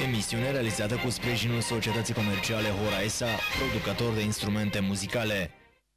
Emisiune realizată cu sprijinul societății comerciale Horaesa, producător de instrumente muzicale.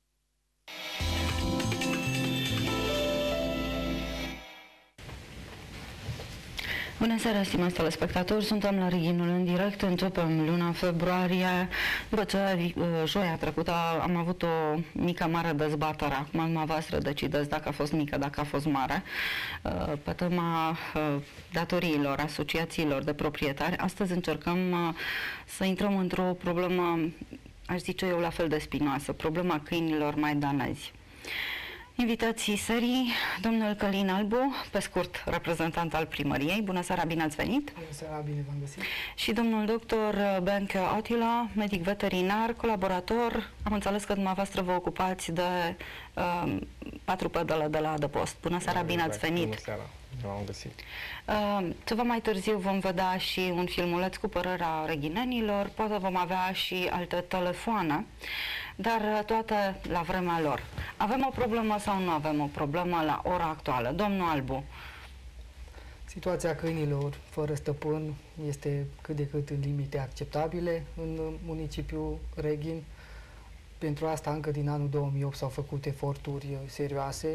Bună seara, stimați telespectatori, suntem la Reghinul în direct, începem luna februarie, după ce joia trecută am avut o mică mare dezbatere, acum dumneavoastră decideți dacă a fost mică, dacă a fost mare, pe tema datoriilor, asociațiilor de proprietari. Astăzi încercăm să intrăm într-o problemă, aș zice eu, la fel de spinoasă, problema câinilor maidanezi. Invitații serii, domnul Călin Albu, pe scurt, reprezentant al primăriei. Bună seara, bine ați venit! Bună seara, bine v-am găsit! Și domnul doctor Benche Atila, medic veterinar, colaborator. Am înțeles că dumneavoastră vă ocupați de patrupedele de la adăpost. Bună seara, bine ați venit! Bună seara, v-am găsit! Ceva mai târziu vom vedea și un filmuleț cu părerea reghinenilor, poate vom avea și alte telefoane, dar toate la vremea lor. Avem o problemă sau nu avem o problemă la ora actuală? Domnul Albu. Situația câinilor fără stăpân este cât de cât în limite acceptabile în municipiul Reghin. Pentru asta, încă din anul 2008 s-au făcut eforturi serioase.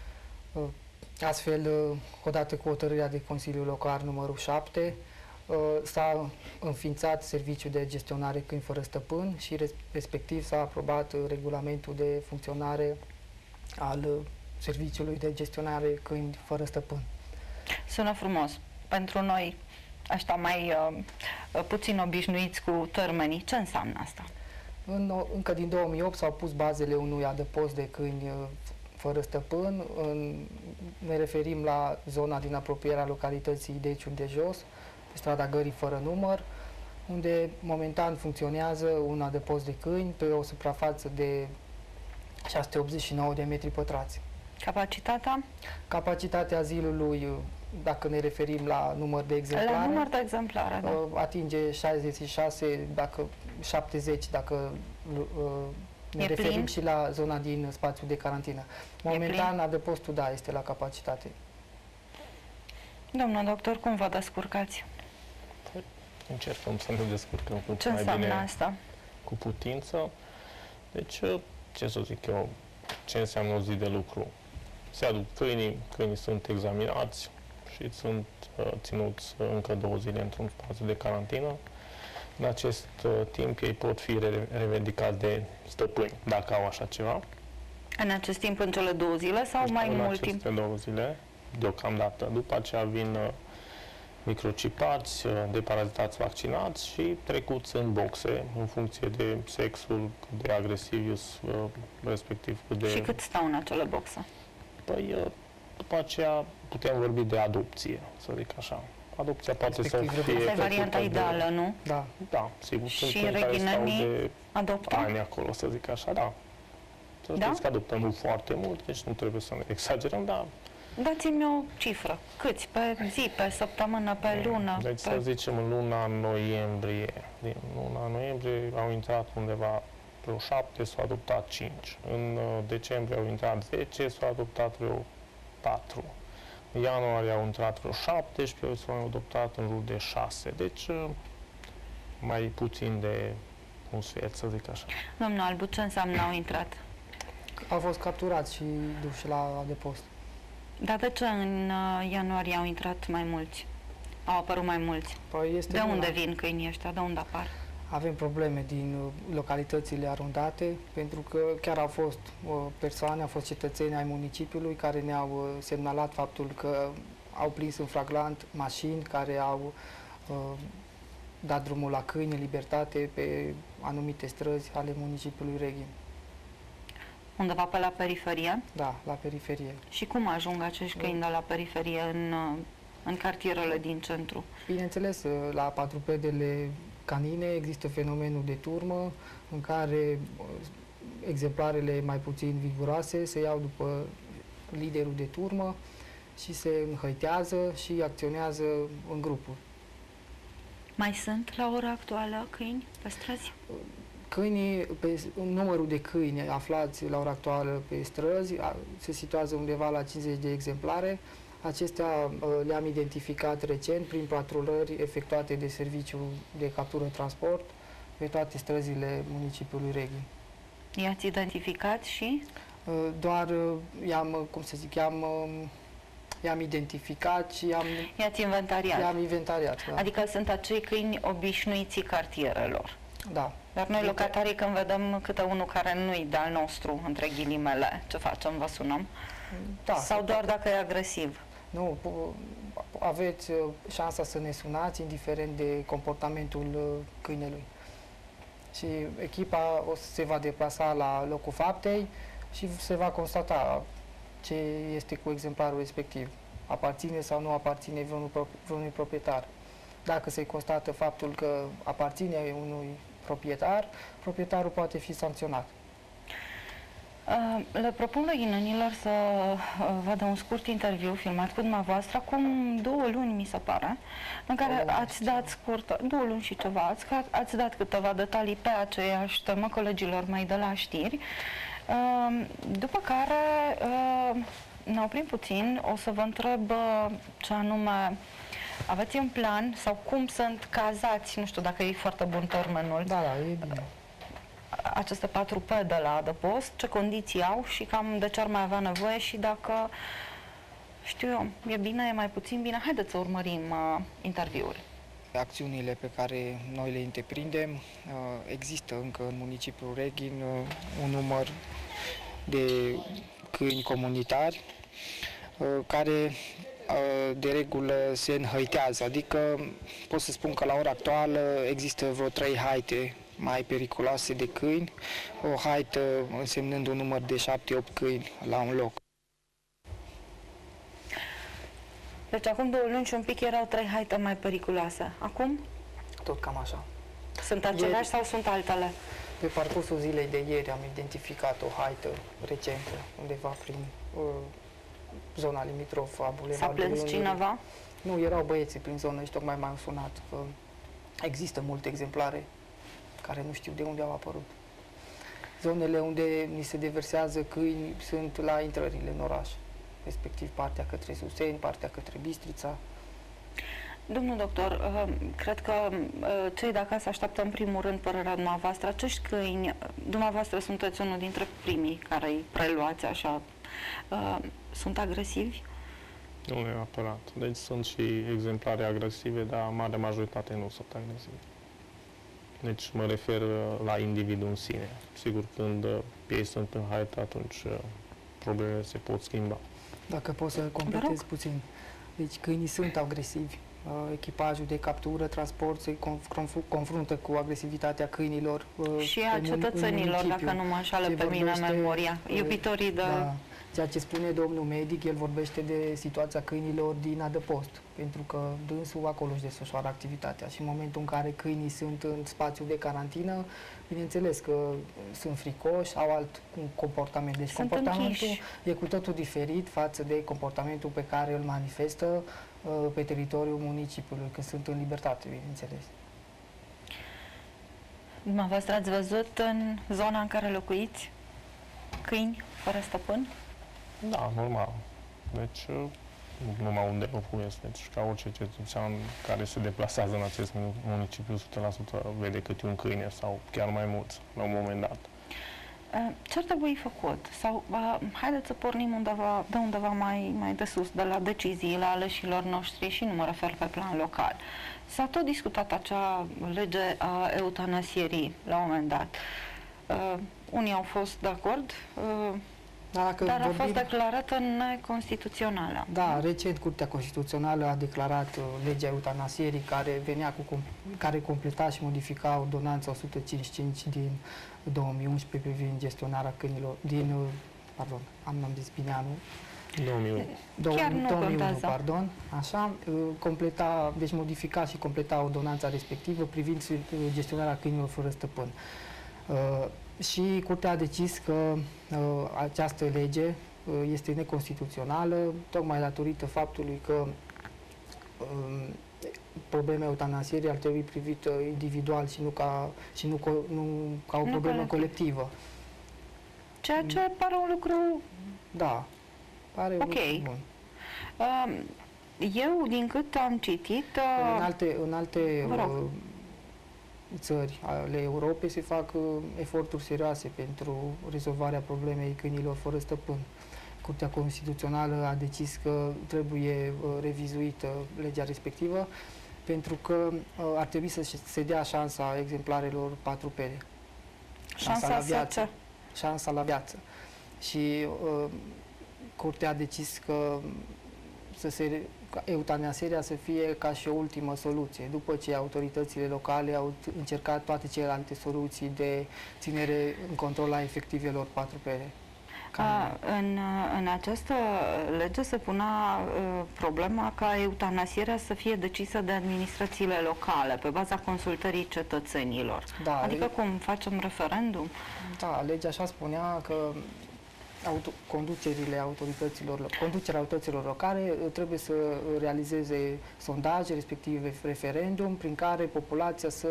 Astfel, odată cu hotărârea de Consiliul Local numărul 7, s-a înființat serviciul de gestionare câini fără stăpân și respectiv s-a aprobat regulamentul de funcționare al serviciului de gestionare câini fără stăpân. Sună frumos. Pentru noi, ăștia mai puțin obișnuiți cu termenii, ce înseamnă asta? Încă din 2008 s-au pus bazele unui adăpost de câini fără stăpân. Ne referim la zona din apropierea localității Deciul de Jos, pe strada Gării fără număr, unde momentan funcționează un adăpost de câini pe o suprafață de 689 de metri pătrați. Capacitatea? Capacitatea azilului, dacă ne referim la număr de exemplare, la număr de exemplare, da. Atinge 66, dacă 70, dacă ne referim și la zona din spațiul de carantină. Momentan, adăpostul, da, este la capacitate. Domnul doctor, cum vă descurcați? Încercăm să ne descurcăm cu ce înseamnă mai bine asta? Cu putință. Deci, ce să zic eu, ce înseamnă o zi de lucru? Se aduc câinii sunt examinați și sunt ținuți încă 2 zile într-un spațiu de carantină. În acest timp ei pot fi revendicați de stăpâni, dacă au așa ceva. În acest timp, în cele 2 zile sau mai mult timp? În aceste 2 zile, deocamdată. După aceea vin microcipați, deparazitați, vaccinați și trecuți în boxe, în funcție de sexul, cât de agresiv, respectiv cât de... Și cât stau în acele boxe? Păi, după aceea putem vorbi de adopție, să zic așa. Adopția poate să fie... Asta e varianta ideală, nu? Da. Da, sigur. Și reghinenii adoptă? Ani acolo, să zic așa, da. Să știți că adoptăm nu foarte mult, deci nu trebuie să ne exagerăm, dar... Dați-mi o cifră. Câți? Pe zi, pe săptămână, pe lună? Deci să zicem în luna noiembrie. Din luna noiembrie au intrat undeva vreo 7, s-au adoptat 5. În decembrie au intrat 10, s-au adoptat vreo 4. În ianuarie au intrat vreo 17, s-au adoptat în jur de 6. Deci mai puțin de un sfert, să zic așa. Domnul Albu, ce înseamnă au intrat? Au fost capturați și duși la adăpost. Dar de ce în ianuarie au intrat mai mulți? Au apărut mai mulți? Păi de unde vin câinii ăștia? De unde apar? Avem probleme din localitățile arondate, pentru că chiar au fost persoane, au fost cetățeni ai municipiului care ne-au semnalat faptul că au prins în flagrant mașini care au dat drumul la câini în libertate pe anumite străzi ale municipiului Reghin. Undeva pe la periferie? Da, la periferie. Și cum ajung acești câini de la periferie în cartierele din centru? Bineînțeles, la patrupedele canine există fenomenul de turmă, în care exemplarele mai puțin viguroase se iau după liderul de turmă și se înhăitează și acționează în grupuri. Mai sunt la ora actuală câini pe străzi? Câinii, numărul de câini aflați la ora actuală pe străzi se situează undeva la 50 de exemplare. Acestea le-am identificat recent prin patrulări efectuate de Serviciul de Captură-Transport pe toate străzile municipiului Reghin. I-ați identificat și? Doar i-am, cum să zic, i-am identificat și I-ați inventariat? I-am inventariat, da. Adică sunt acei câini obișnuiții cartierelor. Da. Dar noi, locatarii, când vedem câte unul care nu-i de-al nostru, între ghilimele, ce facem? Vă sunăm? Da. Sau doar dacă e agresiv? Nu, aveți șansa să ne sunați, indiferent de comportamentul câinelui. Și echipa se va deplasa la locul faptei și se va constata ce este cu exemplarul respectiv. Aparține sau nu aparține vreunui proprietar. Dacă se constată faptul că aparține unui proprietar, proprietarul poate fi sancționat. Le propun leghinenilor să vadă un scurt interviu filmat cu dumneavoastră acum 2 luni, mi se pare, în care ați dat scurt, 2 luni și ceva, ați dat câteva detalii pe aceeași temă colegilor mei de la știri, după care ne oprim puțin, o să vă întreb ce anume aveți în plan sau cum sunt cazați, nu știu dacă e foarte bun termenul. Da, da, e bine. Aceste 4P de la adăpost, ce condiții au și cam de ce ar mai avea nevoie și dacă, știu eu, e bine, e mai puțin bine. Haideți să urmărim interviul. Acțiunile pe care noi le întreprindem, există încă în municipiul Reghin un număr de câini comunitari care de regulă se înhăitează, adică pot să spun că la ora actuală există vreo 3 haite mai periculoase de câini, o haită însemnând un număr de 7-8 câini la un loc. Deci acum 2 luni și un pic erau 3 haite mai periculoase. Acum? Tot cam așa. Sunt aceleași sau sunt altele? Pe parcursul zilei de ieri am identificat o haită recentă, undeva prin zona limitrofă a bulevardului. S-a plâns cineva? Nu, erau băieții prin zonă și tocmai m-am sunat că există multe exemplare care nu știu de unde au apărut. Zonele unde ni se deversează câini sunt la intrările în oraș, respectiv partea către Suseni, partea către Bistrița. Domnul doctor, cred că cei de acasă așteaptă în primul rând părerea dumneavoastră. Acești câini, dumneavoastră sunteți unul dintre primii care îi preluați așa, sunt agresivi? Nu neapărat. Deci sunt și exemplare agresive, dar mare majoritate nu sunt agresive. Deci mă refer la individul în sine. Sigur, când ei sunt în haită, atunci problemele se pot schimba. Dacă pot să completez puțin. Deci câinii sunt agresivi. Echipajul de captură, transport se confruntă cu agresivitatea câinilor. Și a cetățenilor, dacă nu mă înșală pe mine memoria. Iubitorii de... Da, ceea ce spune domnul medic, el vorbește de situația câinilor din adăpost, pentru că dânsul acolo își desfășoară activitatea și în momentul în care câinii sunt în spațiu de carantină, bineînțeles că sunt fricoși, au alt comportament. Deci sunt comportamentul închiși. E cu totul diferit față de comportamentul pe care îl manifestă pe teritoriul municipiului, când sunt în libertate, bineînțeles. Dumneavoastră ați văzut în zona în care locuiți câini fără stăpân? Da, normal. Deci, nu numai unde locuiesc, deci ca orice cetățean care se deplasează în acest municipiu, 100% vede câte un câine sau chiar mai mulți la un moment dat. Ce ar trebui făcut? Sau haideți să pornim de undeva mai de sus, de la deciziile aleșilor noștri și nu mă refer pe plan local. S-a tot discutat acea lege a eutanasierii la un moment dat. Unii au fost de acord, dar a fost declarată neconstituțională. Da, recent Curtea Constituțională a declarat legea eutanasierii care completa și modifica ordonanța 155 din 2011 privind gestionarea câinilor am zis bine anul. 2001, pardon, așa, deci modifica și completa ordonanța respectivă privind gestionarea câinilor fără stăpân. Și Curtea a decis că această lege este neconstituțională, tocmai datorită faptului că problema eutanasierii ar trebui privită individual și nu ca o problemă colectivă. Ceea ce pare un lucru... Da, pare un lucru bun. Eu, din cât am citit... În alte țări ale Europei se fac eforturi serioase pentru rezolvarea problemei câinilor fără stăpân. Curtea Constituțională a decis că trebuie revizuită legea respectivă pentru că ar trebui să se dea șansa exemplarelor patrupede. Șansa la viață. Șansa la viață. Și Curtea a decis că eutanasierea să fie ca și o ultimă soluție, după ce autoritățile locale au încercat toate celelalte soluții de ținere în control a efectivelor patrupede. În această lege se punea problema ca eutanasierea să fie decisă de administrațiile locale, pe baza consultării cetățenilor. Da, adică cum facem referendum? Da, legea așa spunea că conducerea autorităților locale trebuie să realizeze sondaje, respectiv referendum, prin care populația să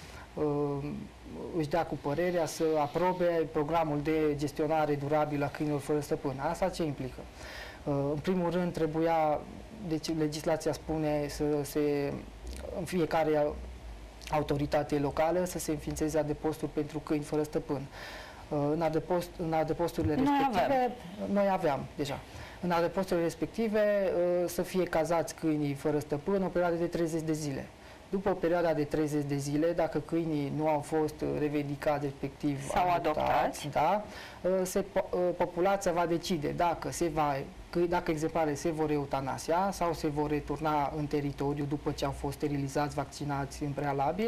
își dea cu părerea să aprobe programul de gestionare durabilă a câinilor fără stăpân. Asta ce implică? În primul rând trebuia, deci legislația spune în fiecare autoritate locală să se înființeze adăposturi pentru câini fără stăpân. În adăposturile respective, noi aveam deja. În adăposturile respective să fie cazați câinii fără stăpân o perioadă de 30 de zile. După o perioadă de 30 de zile, dacă câinii nu au fost revendicați, respectiv adoptați, da, populația va decide dacă exemplarele se vor eutanasia sau se vor returna în teritoriu după ce au fost sterilizați, vaccinați în prealabil.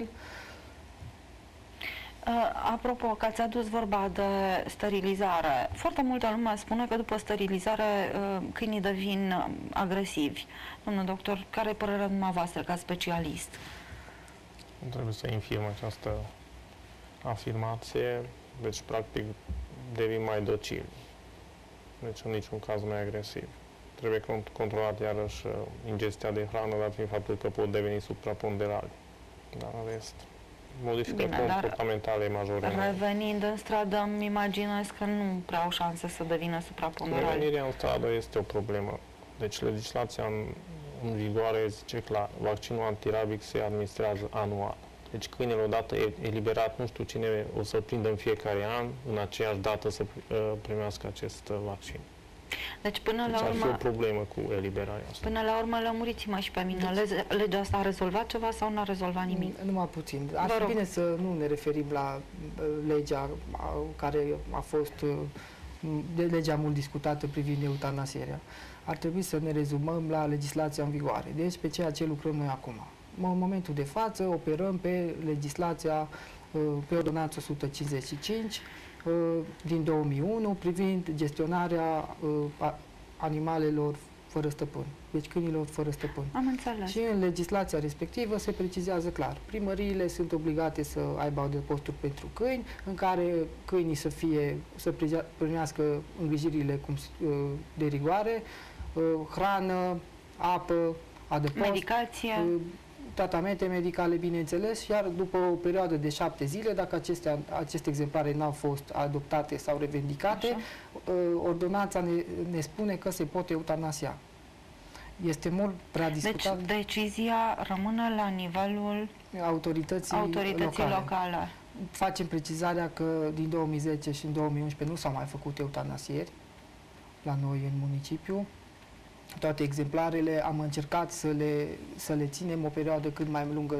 Apropo, că ați adus vorba de sterilizare, foarte multă lume spune că după sterilizare câinii devin agresivi. Domnul doctor, care e părerea dumneavoastră ca specialist? Nu trebuie să infirm această afirmație, deci practic devin mai docili, deci în niciun caz mai agresiv. Trebuie controlat iarăși ingestia de hrană, dar prin faptul că pot deveni supraponderali. Dar în rest, modificări comportamentale majore. Revenind în stradă, îmi imaginez că nu prea au șanse să devină supraponderali. Revenirea în stradă este o problemă. Deci legislația în vigoare zice clar, vaccinul antirabic se administrează anual. Deci câinele odată eliberat, nu știu cine o să-l prindă în fiecare an, în aceeași dată să primească acest vaccin. Deci până la urmă... ar fi o problemă cu eliberarea asta. Până la urmă, lămuriți-mă și pe mine. Legea asta a rezolvat ceva sau nu a rezolvat nimic? Numai puțin. Ar fi bine să nu ne referim la legea care a fost legea mult discutată privind eutanasierea. Ar trebui să ne rezumăm la legislația în vigoare. Deci pe ceea ce lucrăm noi acum. În momentul de față operăm pe legislația, pe ordonanța 155 din 2001 privind gestionarea animalelor fără stăpân, deci câinilor fără stăpân. Am înțeles. Și în legislația respectivă se precizează clar. Primăriile sunt obligate să aibă adăposturi pentru câini, în care câinii să primească îngrijirile de rigoare, hrană, apă, adăpost, medicație, tratamente medicale, bineînțeles, iar după o perioadă de 7 zile, dacă aceste exemplare n-au fost adoptate sau revendicate, ordonanța ne spune că se pot eutanasia. Este mult prea discutat. Deci decizia rămâne la nivelul autorității locale. Facem precizarea că din 2010 și în 2011 nu s-au mai făcut eutanasieri la noi în municipiu. Toate exemplarele am încercat să le ținem o perioadă cât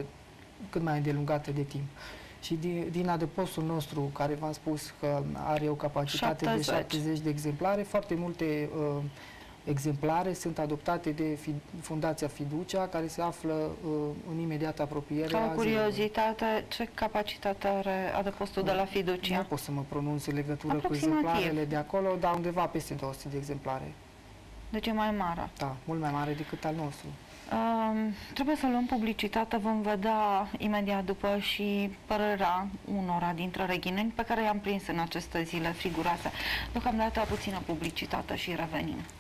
mai îndelungată de timp. Și din adăpostul nostru, care v-am spus că are o capacitate de 70 de exemplare, foarte multe exemplare sunt adoptate de Fundația Fiducia, care se află în imediată apropiere. Ca o curiozitate, ce capacitate are adăpostul de la Fiducia? Nu pot să mă pronunț în legătură cu exemplarele de acolo, dar undeva peste 200 de exemplare. Deci e mai mare. Da, mult mai mare decât al nostru. Trebuie să luăm publicitate, vom vedea imediat după și părerea unora dintre reghineni pe care i-am prins în aceste zile friguroase. Deocamdată puțină publicitate și revenim.